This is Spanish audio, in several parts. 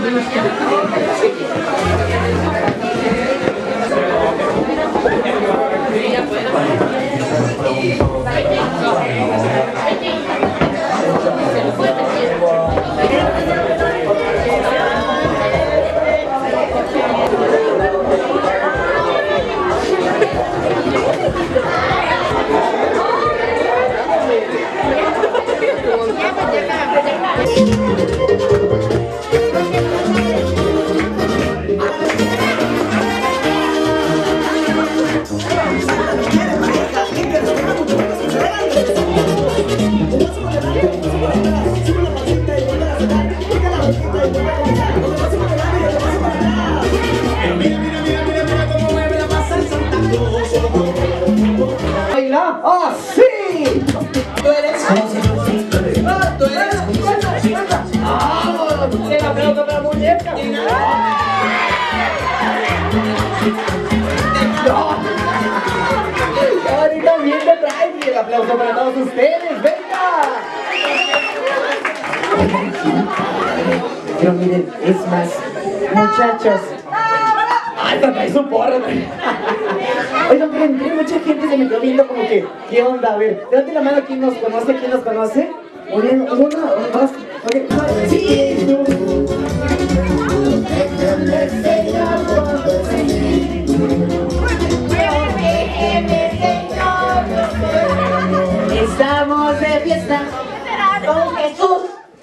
¡Ah, sí! ¿Tú eres? ¡Ah, tú eres! ¡Ah! ¡El aplauso para la muñeca! Ahorita bien te traen y el aplauso para todos ustedes. ¡Venga! Pero miren, es más, muchachos. ¡Ay, te traes un porro! Oigan, pero entre mucha gente se me quedó viendo como que, ¿qué onda? A ver, levante la mano, ¿quién nos conoce? ¿Quién nos conoce? Uno, dos, okay. ¡Sí! Estamos de fiesta con Jesús.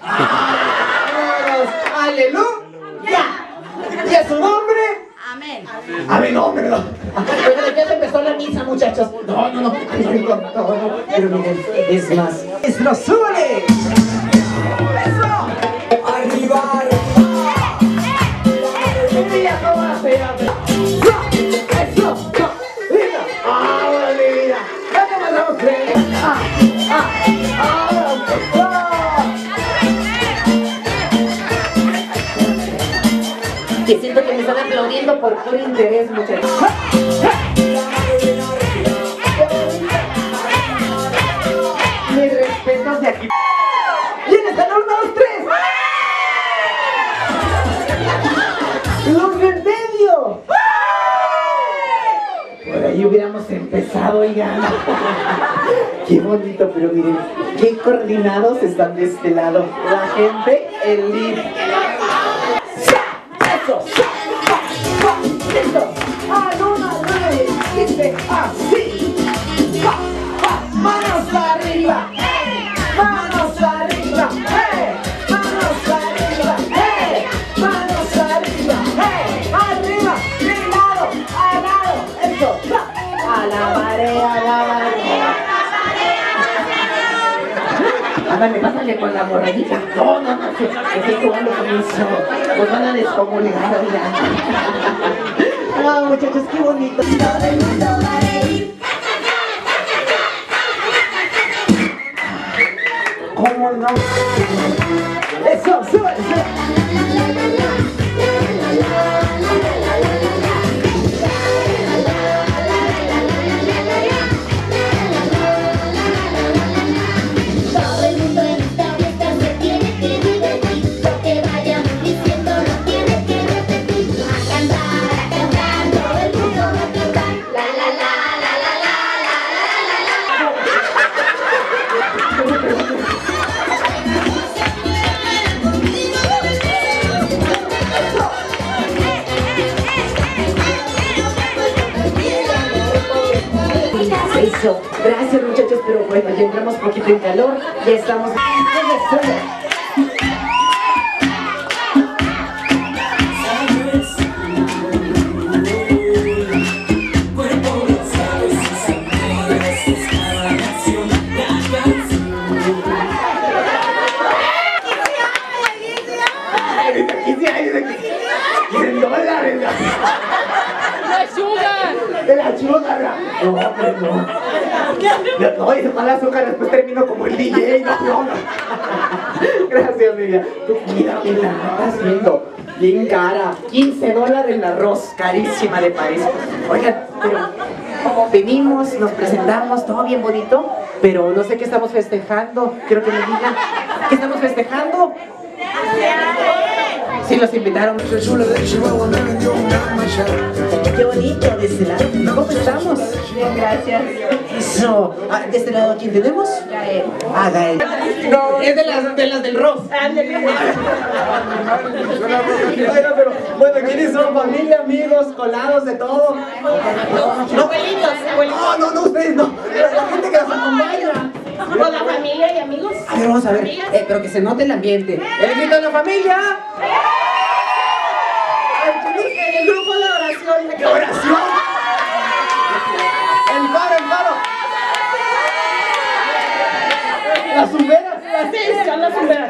¡Aleluya! ¿Y a su nombre? Amén. Amén, hombre, no. Oigan, ya se empezó la misa, muchachos. No. Pero miren, es más. ¡Eso, súbale! ¡Eso! ¡Arriba! ¡Mira cómo hace! ¡Eso! ¡Mira! ¡Ahora, mira! ¡Ya te mandamos frente! Que siento que me están aplaudiendo por puro interés, muchachos. Mis respetos de aquí. ¿Quién están los dos, tres? ¡Los del medio! Por ahí hubiéramos empezado, oigan. Qué bonito, pero miren, qué coordinados están de este lado. La gente, el lead. Eso, listo. Dice así. Manos arriba. Manos arriba. Manos arriba. Manos arriba. Arriba. De lado a lado. Eso. A la marea, a la marea. Ándale, pásale con la borreguita. No, estoy jugando con eso. Nos van a descomulgar, oigan. Ah, muchachos, qué bonito. Todo el mundo va a reír. ¿Cómo no? Eso, sube, Eso. Gracias, muchachos, pero bueno, ya entramos un poquito en calor, ya estamos... ¡De la chuga! No, pero no. No, y se fue el azúcar, después termino como el DJ. No. Gracias, Miriam. Tú, mira, estás viendo. Bien cara. $15 el arroz. Carísima de país. Oigan, pero como venimos, nos presentamos, todo bien bonito, pero no sé qué estamos festejando. Quiero que me digan. ¿Qué estamos festejando? Sí, los invitaron. Qué bonito, de este lado. ¿Cómo estamos? Bien, gracias. Eso. De este lado, ¿quién tenemos? Gael. Ah, Gael. No, es de las del rock. Bueno, ¿quiénes son? Familia, amigos, colados, de todo. No, no, ustedes no. La gente que nos acompaña. Con la familia y amigos. A ver, vamos a ver. Pero que se note el ambiente. ¡El grito de la familia! El grupo de oración. ¿Qué oración? El paro. Las zumberas. Sí, son las zumberas.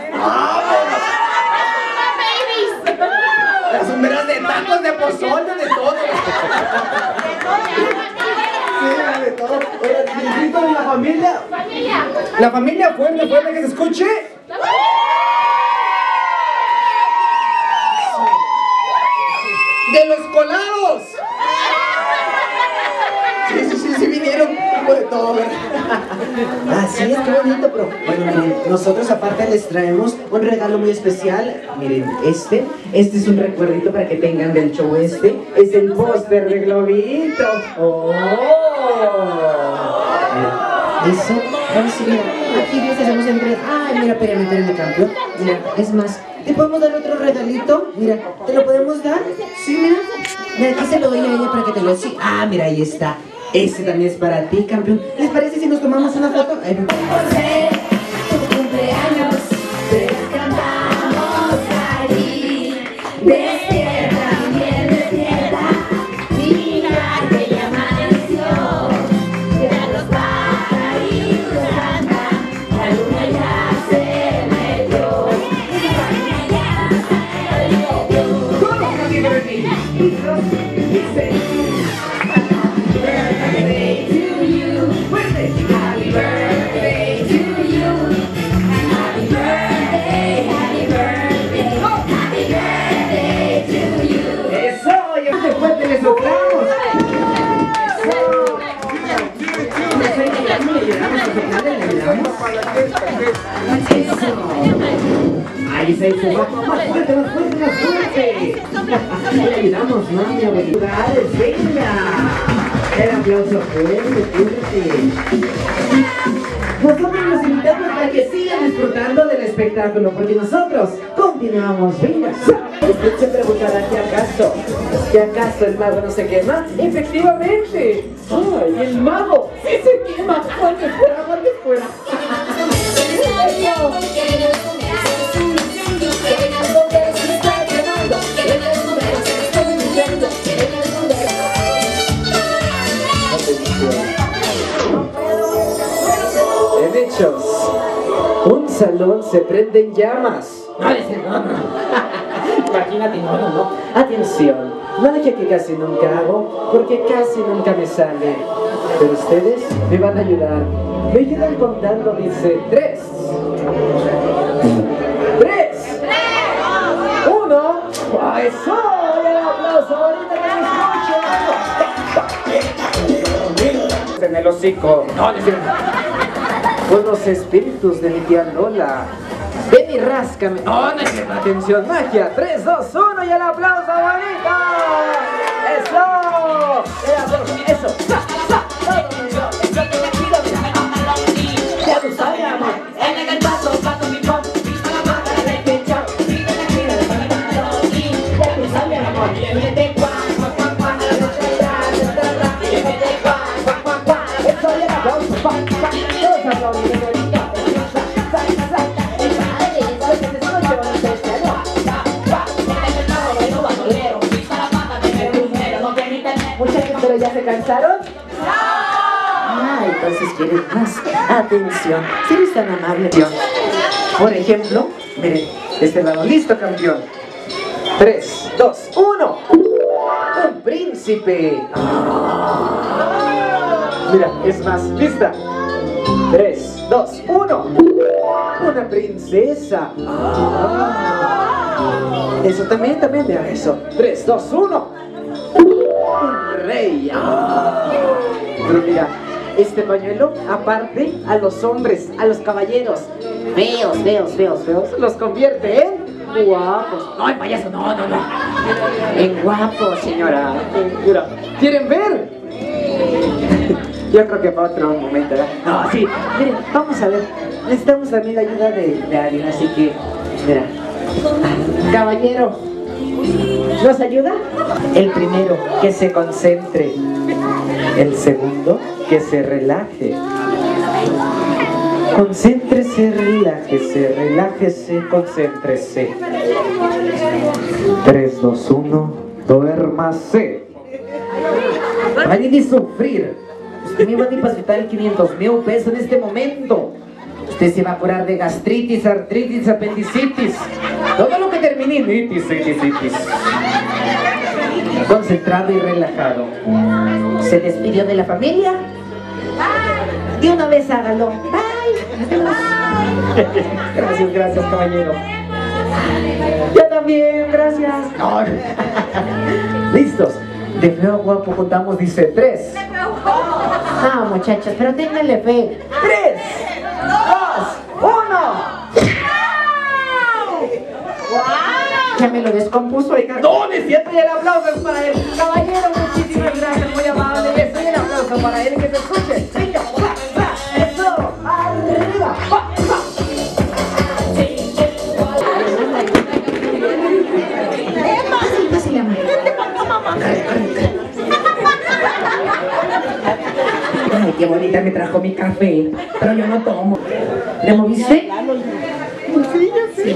Las zumberas de tacos, de pozole, de todo. Sí, de todo. El grito de la familia. La familia fuerte, que se escuche. De los colados. Sí, vinieron. De todo, ¿verdad? Así es, qué bonito, pero bueno, miren, nosotros aparte les traemos un regalo muy especial. Miren, este es un recuerdito para que tengan del show este. Es el póster de Globito. ¡Oh! Eso, ahora sí, mira, aquí les hacemos entre... Ay, mira, espérame, campeón. Mira, es más, ¿te podemos dar otro regalito? Mira, ¿te lo podemos dar? Sí, mira. Mira, aquí se lo doy a ella para que te lo... Sí. Ah, mira, ahí está. Ese también es para ti, campeón. ¿Les parece si nos tomamos una foto? Por ser tu cumpleaños, te cantamos allí. Despierta, bien despierta, mira que ya amaneció. Ya los pajaritos cantan, la luna ya se metió. La luna ya se metió. Dice... Happy birthday to you. Happy birthday, happy birthday, happy birthday to you. ¡Eso! ¡Ya se fuerte, le soplamos! ¡Eso! Ahí se hizo más fuerte, más fuerte. Le ayudamos, mami, a felicidades, venga. El aplauso fuerte. Nosotros los invitamos a que sigan disfrutando del espectáculo, porque nosotros continuamos. Venga. Usted se preguntará ¿que acaso el mago no se quema? Efectivamente. ¡Ay, el mago sí se quema! ¡Aguante fuera! En hechos, un salón se prende en llamas. No. Imagínate, no. Atención, magia que casi nunca hago, porque casi nunca me sale. Pero ustedes me van a ayudar. Me ayudan contando, dice 3. 1. ¡Eso! ¡El aplauso! ¡Ahorita que me escucho! En el hocico. No, con los espíritus de mi tía Lola. Ven y ráscame. No, atención, magia. 3, 2, 1 y el aplauso bonito. Eso. Eso. Ya tú sabes, amor. En el paso, mi pop. Ya tú sabes, amor. Eso y el aplauso. ¿Pero ya se cansaron? Ah, entonces quieren más atención. Si eres tan amable. Por ejemplo, miren, este lado, listo, campeón. 3, 2, 1. Un príncipe. Mira, es más, lista. 3, 2, 1. Una princesa. Eso también, mira eso. 3, 2, 1. Un rey. Pero mira, este pañuelo, aparte, a los hombres, a los caballeros feos, los convierte en guapos. No, en payaso, no. En guapos, señora. Mira, ¿quieren ver? Yo creo que para otro momento, ¿verdad? No, sí. Miren, vamos a ver. Necesitamos también la ayuda de alguien, así que, mira. Caballero, ¿nos ayuda? El primero, que se concentre. El segundo, que se relaje. Concéntrese, relájese, concéntrese. 3, 2, 1, duérmase. Vaya de sufrir. Usted me va a depositar 500,000 pesos en este momento. Usted se va a curar de gastritis, artritis, apendicitis. Todo lo que termine en itis. Concentrado y relajado. ¿Se despidió de la familia? De una vez hágalo. Bye. Gracias, caballero. Yo también, gracias. No. ¿Listos? De feo a guapo contamos, dice 3. Ah, muchachos, pero ténganle fe. 3, 2, 1. Ya me lo descompuso, oiga. No, es cierto, y el aplauso es para él. Caballero, muchísimas gracias, muy amable. Eso, y el aplauso para él, que se escuche. Venga, eso, arriba, Ay, qué bonita me trajo mi café, pero yo no tomo. ¿Le moviste? Sí.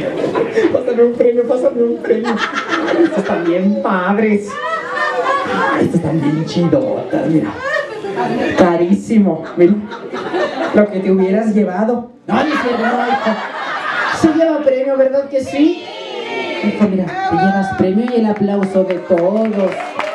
Pásame un premio. Estos están bien padres. Estos están bien chidotas, mira. Carísimo, mira. Lo que te hubieras llevado. No, ni siquiera, no, hijo. Se lleva premio, ¿verdad que sí? Hijo, mira, te llevas premio y el aplauso de todos.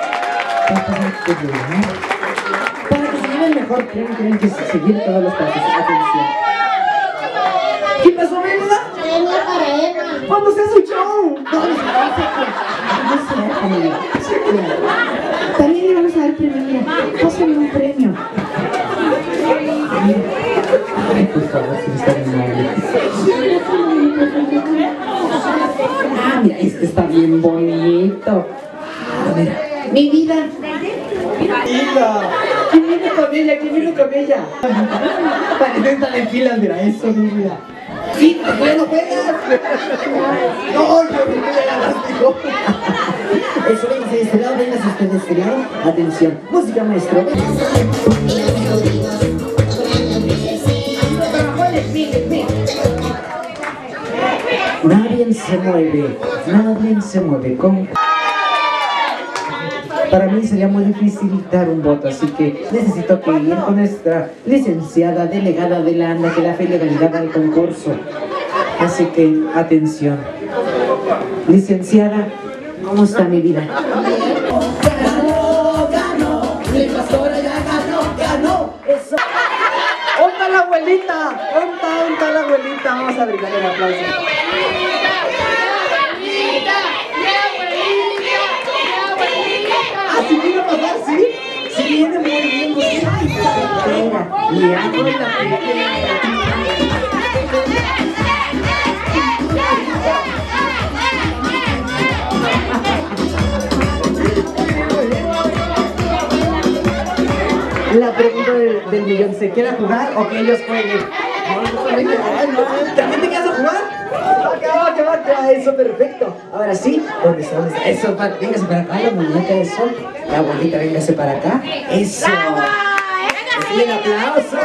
Para que se lleve el mejor premio tienen que seguir todos los pasos. Atención. ¿Qué pasó, Melda? Premio para Eva. ¿Cuándo sea su show? También le vamos a dar premio, mira. Pásame un premio. Ay, por favor, si está bien amable. Ah, mira, este está bien bonito. Ah, mira. Mi vida. ¿Quién viene con ella? ¿Quién viene con ella? Parece estar en filas, mira, eso, mi vida. Sí, no puedes. No, yo ya las digo. Eso, véngase de este lado, véngase usted de este lado. Atención, música, maestro. Nadie se mueve con... Para mí sería muy difícil dar un voto, así que necesito que ir con nuestra licenciada delegada de la ANDA, que la fe legalidad al concurso. Así que, atención. Licenciada, ¿cómo está mi vida? Ganó, mi pastora ya ganó, eso. ¡Onta la abuelita! ¡Onta la abuelita! Vamos a brindarle el aplauso. ¿Sí viene a pasar? ¿Sí? Sí viene muy bien. Venga, le hago la La pregunta del millón, ¿se quiere jugar o que ellos jueguen? ¿También te quedas a jugar? Va, eso, perfecto. Ahora sí, ¿dónde está? Eso, véngase para acá, la muñeca de sol. La abuelita, véngase para acá. Eso. Y el aplauso.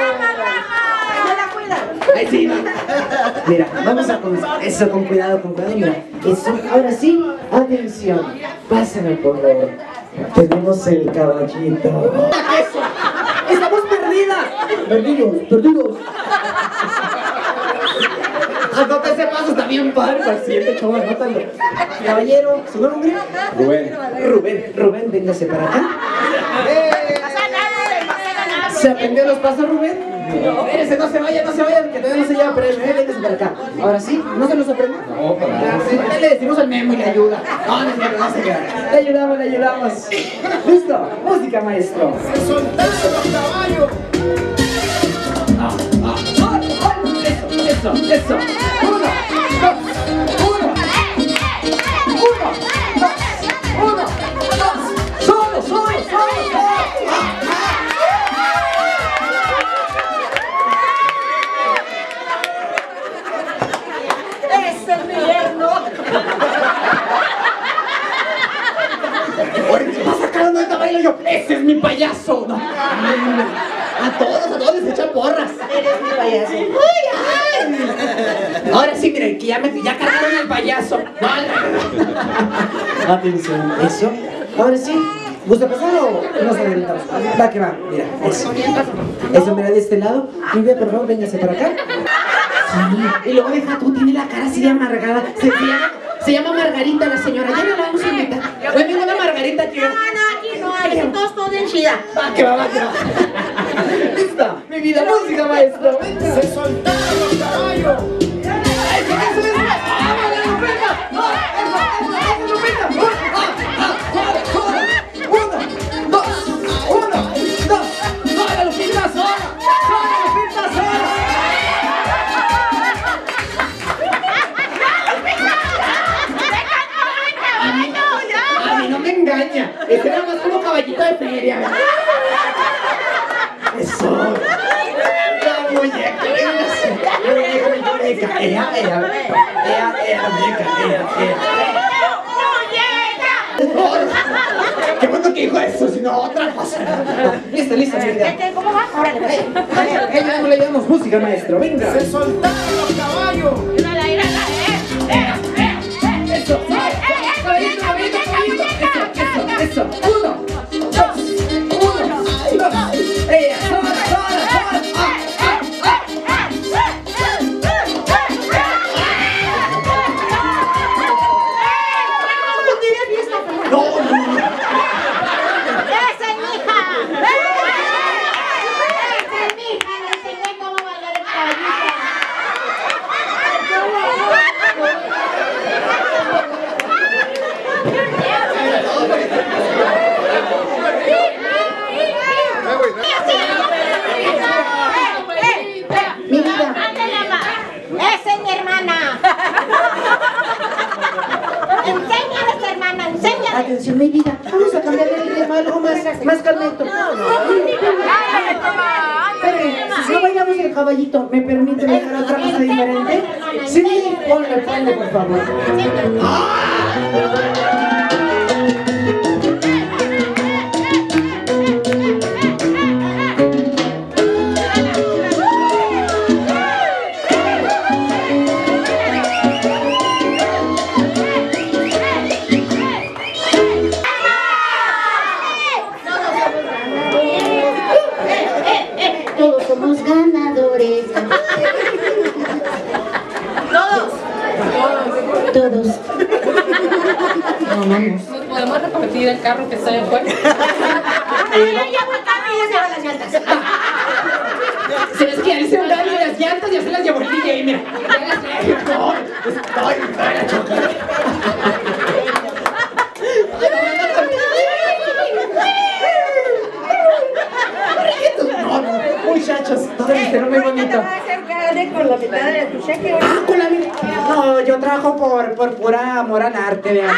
Ahí sí. Mira, vamos a comenzar. Eso, con cuidado, mira. Eso, ahora sí, atención. Pásame, por favor. Tenemos el caballito. ¡Eso! ¡Estamos perdidas! Perdidos. Anota ese paso, está bien padre. Paciente, chaval, anótalo. Caballero, ¿su nombre? Rubén, véngase para acá. ¿Se aprendió los pasos, Rubén? No. Espérese, no se vayan, que todavía no se lleva premio. Véngase para acá. Ahora sí, ¿no se los aprendió? No, para nada. Le decimos al Memo y le ayuda. No se queda. Le ayudamos. ¿Listo? Música, maestro. ¡Se soltaron los caballos! Eso. 1, 2, 1. yo, ese es mi payaso. No, a todos les echan porras. Eres mi payaso. Ahora sí, miren, que ya cargaron al payaso. Atención, eso. Ahora sí. ¿Gusta pasar o nos adelantamos? Va que va, mira, eso. Eso, mira, de este lado. Silvia, por favor, véngase para acá. Sí. Y luego deja tú, tiene la cara así de amargada. Se llama Margarita la señora. Ya no la vamos a invitar. Hoy vengo una Margarita aquí. No, aquí no hay. Todos en chida. Va que va, va que va. Lista, mi vida, música, maestro. Venga. Se soltaron los caballos. A mí no me engaña. Ese era más como caballito de feria. Eso. La muñeca. Muñeca. Qué bueno que dijo eso, si no otra cosa. Lista, mi vida. ¿Cómo va? Órale, pues. Le damos música, maestro. Venga. Se soltaron los caballos. Eso. Eso. 1, 2, 1, 2. Esa es mi hermana. Enséñale a esta hermana, enséñale. Atención, mi vida. Vamos a cambiar el ritmo, algo más calmento. No bailamos el caballito. ¿Me permite dejar otra cosa diferente? Sí, ponle, por favor. Todos somos ganadores. Todos. Ganamos. ¿Nos podemos repartir el carro que está allá afuera? Se les quiere hacer un daño de las llantas y así las llevó el DJ, mira. No, estoy para chocar. No, muchachos, todo el estero muy bonito. Con la mitad de tu cheque. Ah, con la vida. No, yo trabajo por pura amor al arte, vean.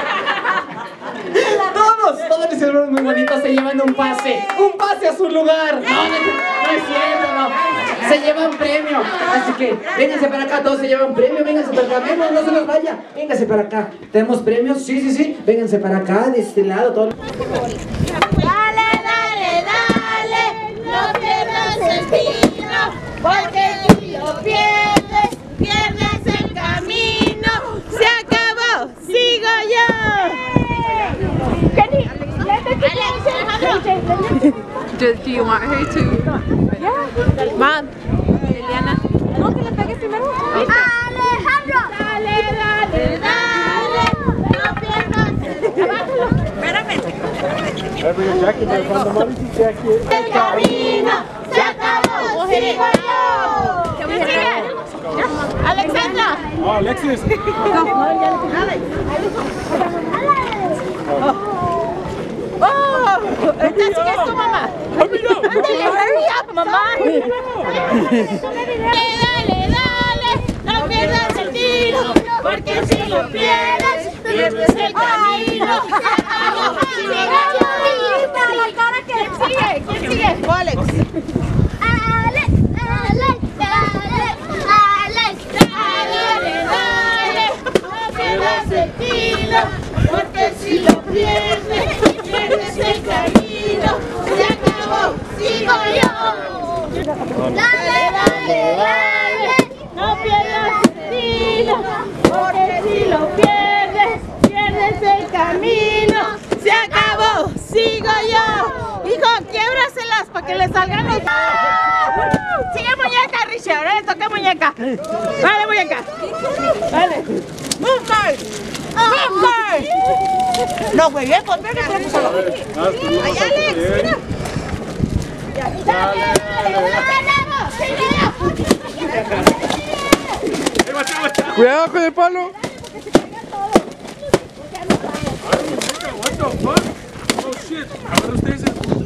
Todos mis hermanos muy bonitos se llevan un pase a su lugar. No es cierto, no. Se llevan premio. Así que vénganse para acá, todos se llevan premio, vénganse para acá. Vemos, no se los vaya. Vénganse para acá. ¿Tenemos premios? Sí. Vénganse para acá, de este lado, todos. Dale, no pierdas el tiro, porque si lo pierdes el camino. Se acabó, sigo yo. Do you want her to? Yeah. Mom. Liliana. No, que le pegues primero. Alejandro. Dale, no pierdas el camino. Espérame. El camino se acabó, sigo yo. ¿Qué sigue? Alexandra. Oh, Alexis. Oh, entonces es tu mamá. Ándale, hurry up, mamá. Dale, no pierdas el tiro, porque si lo pierdes el camino. ¿Quién sigue? Alex. Dale, no pierdas el tiro, porque si lo pierdes pierdes el camino, se acabó, sigo yo. Dale, dale, dale, no pierdas el destino, porque si lo pierdes, pierdes el camino, se acabó, sigo yo. Hijo, quiébraselas para que le salgan los... Sigue muñeca, Richie, ahora le toca muñeca. Vale, muñeca. Vale. Move guard. Move guard. No, güey, pues ven a poner solo. Ay, Alex, mira. Dale, Cuidado con el palo. Oh shit. A ver ustedes.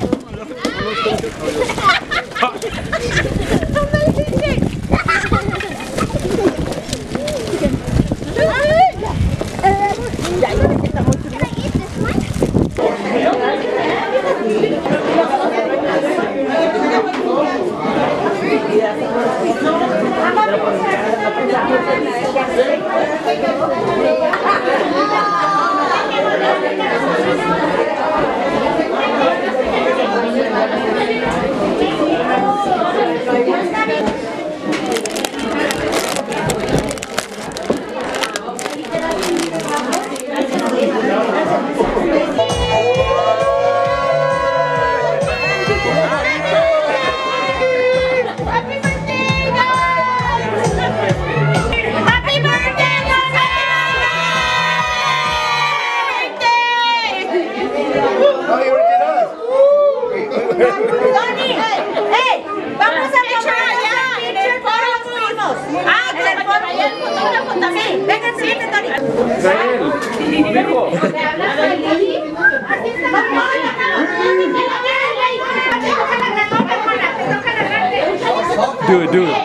Do it, do it.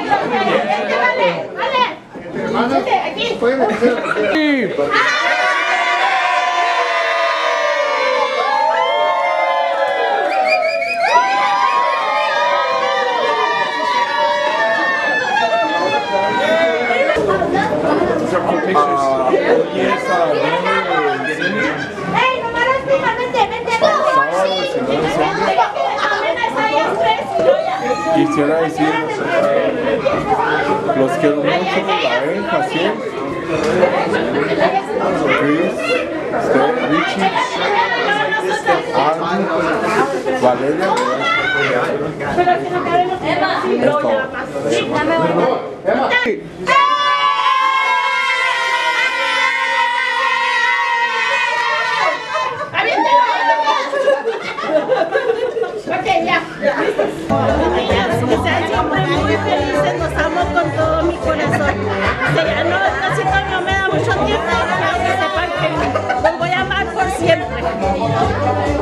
Quisiera decir, los quiero mucho, la Benja, ¿sí? Chris, Steph, Richie, Armin, Valeria. Ok, ya. Que sean siempre muy felices, los amo con todo mi corazón. No, casi no me da mucho tiempo, pero que sepan que los voy a amar por siempre.